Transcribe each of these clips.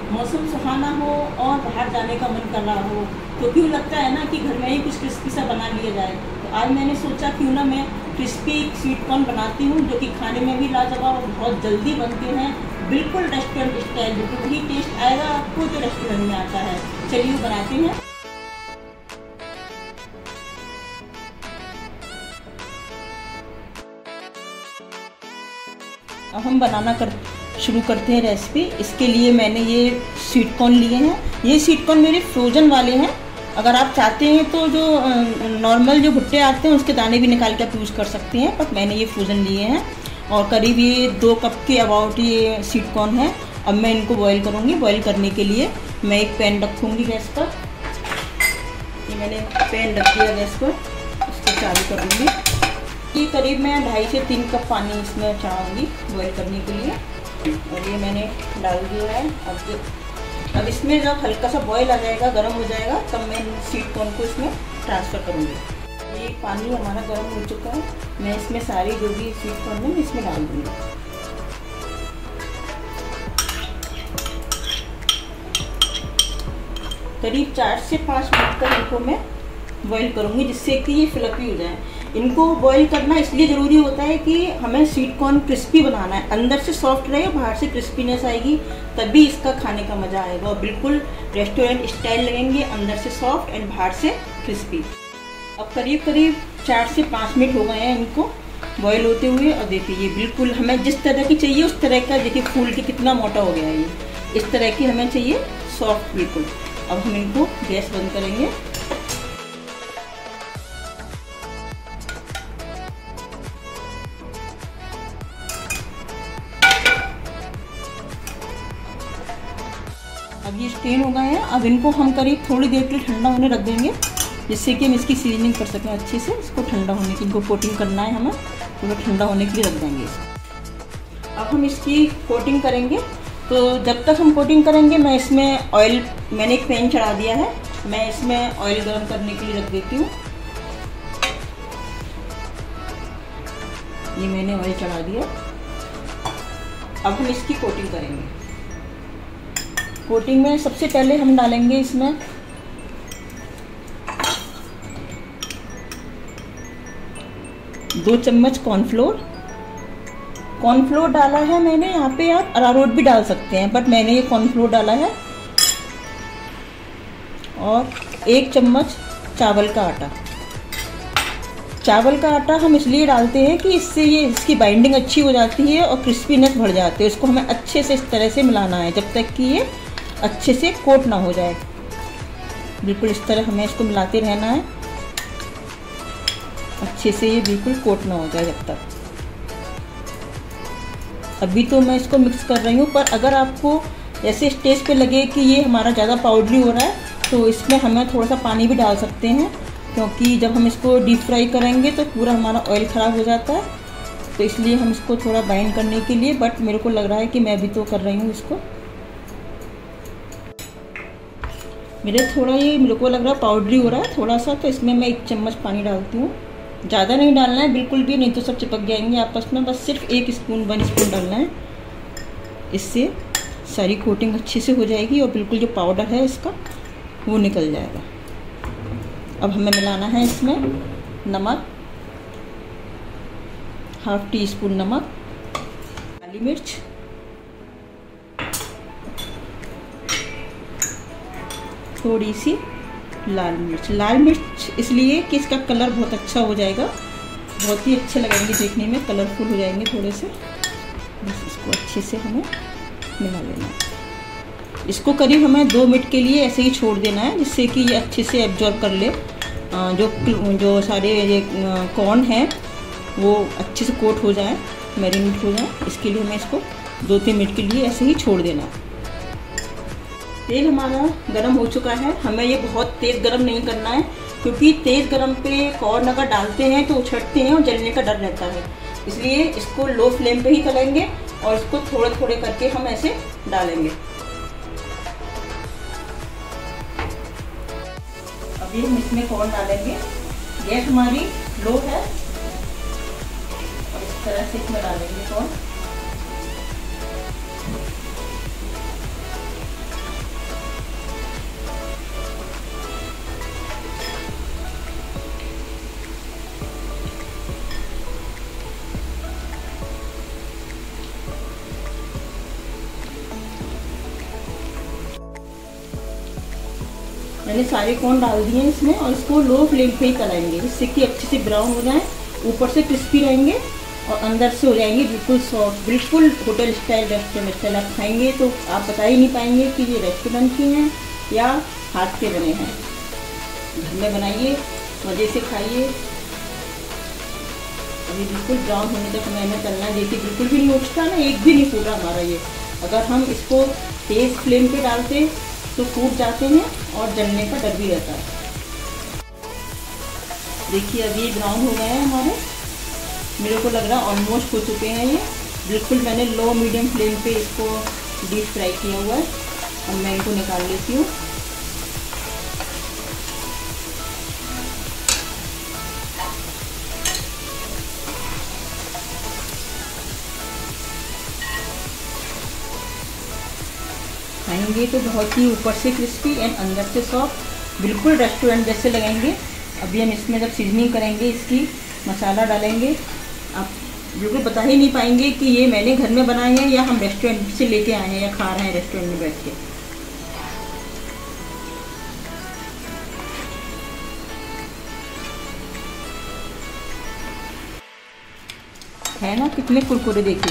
मौसम सुहाना हो और बाहर जाने का मन कर रहा हो तो क्यों लगता है ना कि घर में ही कुछ क्रिस्पी सा बना लिया जाए। तो आज मैंने सोचा क्यों ना मैं क्रिस्पी स्वीट कॉर्न बनाती हूँ, जो कि खाने में भी लाजवाब और बहुत जल्दी बनते हैं, बिल्कुल रेस्टोरेंट स्टाइल, बिल्कुल वही टेस्ट आएगा आपको जो रेस्टोरेंट में आता है। चलिए बनाते हैं। अब हम शुरू करते हैं रेसिपी। इसके लिए मैंने ये स्वीट कॉर्न लिए हैं। ये स्वीट कॉर्न मेरे फ्रोजन वाले हैं। अगर आप चाहते हैं तो जो नॉर्मल जो भुट्टे आते हैं उसके दाने भी निकाल के आप यूज़ कर सकते हैं, पर मैंने ये फ्रोजन लिए हैं। और करीब ये 2 कप के अबाउट ये स्वीट कॉर्न है। अब मैं इनको बॉईल करूँगी। बॉईल करने के लिए मैं एक पैन रखूँगी गैस पर। ये मैंने पैन रख दिया गैस पर, इसको चालू कर दूँगी। ये करीब मैं 2.5 से 3 कप पानी इसमें चढ़ाऊँगी बॉईल करने के लिए, और ये मैंने डाल दिया है। अब इसमें जब हल्का सा बॉईल आ जाएगा, गर्म हो जाएगा, तब मैं स्वीट कॉर्न को इसमें ट्रांसफ़र करूँगी। ये पानी हमारा गर्म हो चुका है। मैं इसमें सारी जो भी स्वीट कॉर्न है इसमें डाल दूँगी। करीब 4 से 5 मिनट तक इनको मैं बॉईल करूँगी, जिससे कि ये फ्लफी हो जाए। इनको बॉईल करना इसलिए ज़रूरी होता है कि हमें स्वीट कॉर्न क्रिस्पी बनाना है, अंदर से सॉफ्ट रहे, बाहर से क्रिस्पीनेस आएगी, तभी इसका खाने का मज़ा आएगा और बिल्कुल रेस्टोरेंट स्टाइल लगेंगे, अंदर से सॉफ्ट एंड बाहर से क्रिस्पी। अब करीब 4 से 5 मिनट हो गए हैं इनको बॉईल होते हुए, और देखिए ये बिल्कुल हमें जिस तरह की चाहिए उस तरह का, देखिए फूल के कितना मोटा हो गया है। ये इस तरह की हमें चाहिए, सॉफ्ट बिल्कुल। अब हम इनको गैस बंद करेंगे। अब ये स्टेन हो गए हैं। अब इनको हम करीब थोड़ी देर के लिए ठंडा होने रख देंगे, जिससे कि हम इसकी सीजनिंग कर सकें अच्छे से। इसको ठंडा होने की, इनको कोटिंग करना है हमें, तो ठंडा होने के लिए रख देंगे इसको। अब हम इसकी कोटिंग करेंगे। तो जब तक हम कोटिंग करेंगे, मैं इसमें ऑयल, मैंने एक पैन चढ़ा दिया है, मैं इसमें ऑयल गर्म करने के लिए रख देती हूँ। ये मैंने ऑयल चढ़ा दिया। अब हम इसकी कोटिंग करेंगे। कोटिंग में सबसे पहले हम डालेंगे इसमें दो चम्मच कॉर्नफ्लोर। कॉर्नफ्लोर डाला है मैंने, यहाँ पे आप अरारोट भी डाल सकते हैं, बट मैंने ये कॉर्नफ्लोर डाला है। और 1 चम्मच चावल का आटा। चावल का आटा हम इसलिए डालते हैं कि इससे ये इसकी बाइंडिंग अच्छी हो जाती है और क्रिस्पीनेस बढ़ जाती है। इसको हमें अच्छे से इस तरह से मिलाना है जब तक कि ये अच्छे से कोट ना हो जाए। बिल्कुल इस तरह हमें इसको मिलाते रहना है, अच्छे से ये बिल्कुल कोट ना हो जाए जब तक। अभी तो मैं इसको मिक्स कर रही हूँ, पर अगर आपको ऐसे स्टेज पे लगे कि ये हमारा ज़्यादा पाउडरी हो रहा है, तो इसमें हमें थोड़ा सा पानी भी डाल सकते हैं, क्योंकि जब हम इसको डीप फ्राई करेंगे तो पूरा हमारा ऑयल ख़राब हो जाता है। तो इसलिए हम इसको थोड़ा बाइंड करने के लिए, बट मेरे को लग रहा है कि मैं भी तो कर रही हूँ इसको। मेरे को लग रहा है पाउडरी हो रहा है थोड़ा सा, तो इसमें मैं 1 चम्मच पानी डालती हूँ। ज़्यादा नहीं डालना है बिल्कुल भी, नहीं तो सब चिपक जाएंगे आपस में। बस सिर्फ 1 स्पून 1 स्पून डालना है। इससे सारी कोटिंग अच्छे से हो जाएगी और बिल्कुल जो पाउडर है इसका वो निकल जाएगा। अब हमें मिलाना है इसमें नमक, 1/2 टीस्पून नमक, काली मिर्च, थोड़ी सी लाल मिर्च। लाल मिर्च इसलिए कि इसका कलर बहुत अच्छा हो जाएगा, बहुत ही अच्छे लगेंगे देखने में, कलरफुल हो जाएंगे थोड़े से। बस इसको अच्छे से हमें मिला लेना है। इसको करीब हमें 2 मिनट के लिए ऐसे ही छोड़ देना है, जिससे कि ये अच्छे से एब्जॉर्ब कर ले। जो सारे ये कॉर्न हैं वो अच्छे से कोट हो जाए, मैरिनेट हो जाए। इसके लिए हमें इसको 2-3 मिनट के लिए ऐसे ही छोड़ देना है। तेल हमारा गरम हो चुका है। हमें ये बहुत तेज़ गरम नहीं करना है, क्योंकि तेज़ गरम पे कॉर्न अगर डालते हैं तो उछड़ते हैं और जलने का डर रहता है। इसलिए इसको लो फ्लेम पे ही तलेंगे और इसको थोड़े थोड़े करके हम ऐसे डालेंगे। अभी हम इसमें कॉर्न डालेंगे। गैस हमारी लो है और इस तरह से इसमें डालेंगे कॉर्न। मैंने सारे कॉर्न डाल दिए हैं इसमें और इसको लो फ्लेम पे ही तलाएंगे जिससे कि अच्छे से ब्राउन हो जाए, ऊपर से क्रिस्पी रहेंगे और अंदर से हो जाएंगे बिल्कुल सॉफ्ट, बिल्कुल होटल स्टाइल रेस्टोरेंट स्टाइल। आप खाएंगे तो आप बता ही नहीं पाएंगे कि ये रेस्टोरेंट के हैं या हाथ के बने हैं। घर में बनाइए, मज़े से खाइए। अभी बिल्कुल ब्राउन होने तक मैंने तलना है। देखिए बिल्कुल भी नहीं उठता ना, एक भी नहीं फूटा हमारा ये। अगर हम इसको तेज़ फ्लेम पे डालते तो फूट जाते हैं और जलने का डर भी रहता है। देखिए अभी ये ब्राउन हो गए हैं हमारे, मेरे को लग रहा है ऑलमोस्ट हो चुके हैं ये। बिल्कुल मैंने लो मीडियम फ्लेम पे इसको डीप फ्राई किया हुआ है। अब मैं इनको निकाल लेती हूँ। खाएंगे तो बहुत ही ऊपर से क्रिस्पी एंड अंदर से सॉफ्ट, बिल्कुल रेस्टोरेंट जैसे लगेंगे। अभी हम इसमें जब सीजनिंग करेंगे, इसकी मसाला डालेंगे, आप बिल्कुल बता ही नहीं पाएंगे कि ये मैंने घर में बनाए हैं या हम रेस्टोरेंट से लेके आए हैं या खा रहे हैं रेस्टोरेंट में बैठ के। है ना कितने कुरकुरे, देखिए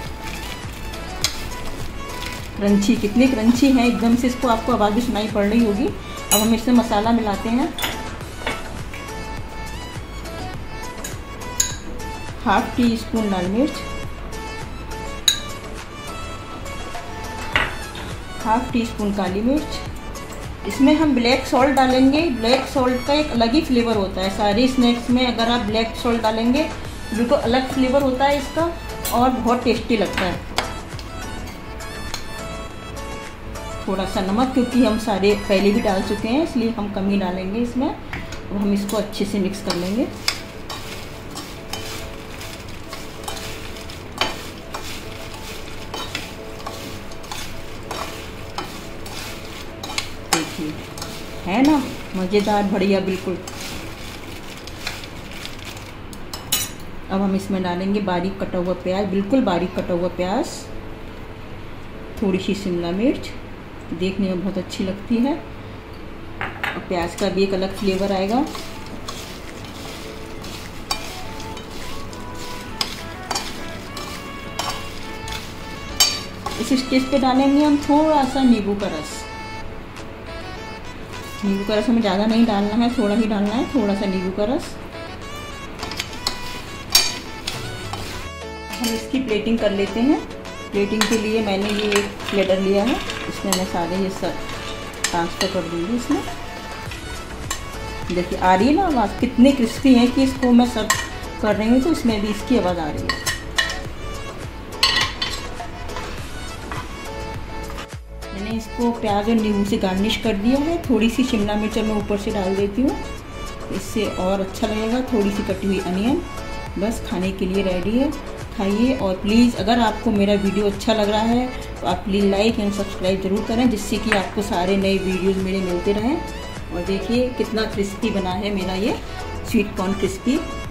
क्रंची, कितने क्रंची हैं एकदम से। इसको आपको आवाज़ भी सुनाई पड़ रही होगी। अब हम इसमें मसाला मिलाते हैं। हाफ टी स्पून लाल मिर्च, हाफ टी स्पून काली मिर्च। इसमें हम ब्लैक सॉल्ट डालेंगे। ब्लैक सॉल्ट का एक अलग ही फ्लेवर होता है। सारे स्नैक्स में अगर आप ब्लैक सॉल्ट डालेंगे बिल्कुल अलग फ्लेवर होता है इसका और बहुत टेस्टी लगता है। थोड़ा सा नमक, क्योंकि हम सारे पहले भी डाल चुके हैं इसलिए हम कम ही डालेंगे इसमें। अब हम इसको अच्छे से मिक्स कर लेंगे। देखिए है ना मज़ेदार, बढ़िया बिल्कुल। अब हम इसमें डालेंगे बारीक कटा हुआ प्याज, बिल्कुल बारीक कटा हुआ प्याज, थोड़ी सी शिमला मिर्च, देखने में बहुत अच्छी लगती है और प्याज का भी एक अलग फ्लेवर आएगा। इस स्टेज पे डालेंगे हम थोड़ा सा नींबू का रस। नींबू का रस हमें ज़्यादा नहीं डालना है, थोड़ा ही डालना है, थोड़ा सा नींबू का रस। हम इसकी प्लेटिंग कर लेते हैं। प्लेटिंग के लिए मैंने ये एक प्लेटर लिया है, इसमें मैं सारे ये सब ट्रांसफ़र कर दूँगी इसमें। देखिए आ रही है ना आवाज़, कितने क्रिस्पी हैं कि इसको मैं सब कर रही हूँ तो इसमें भी इसकी आवाज़ आ रही है। मैंने इसको प्याज और नींबू से गार्निश कर दिया है। थोड़ी सी शिमला मिर्च मैं ऊपर से डाल देती हूँ, इससे और अच्छा लगेगा। थोड़ी सी कटी हुई अनियन, बस खाने के लिए रेडी है। खाइए और प्लीज़ अगर आपको मेरा वीडियो अच्छा लग रहा है तो आप प्लीज़ लाइक एंड सब्सक्राइब ज़रूर करें, जिससे कि आपको सारे नए वीडियोज़ मेरे मिलते रहें। और देखिए कितना क्रिस्पी बना है मेरा ये स्वीट कॉर्न क्रिस्पी।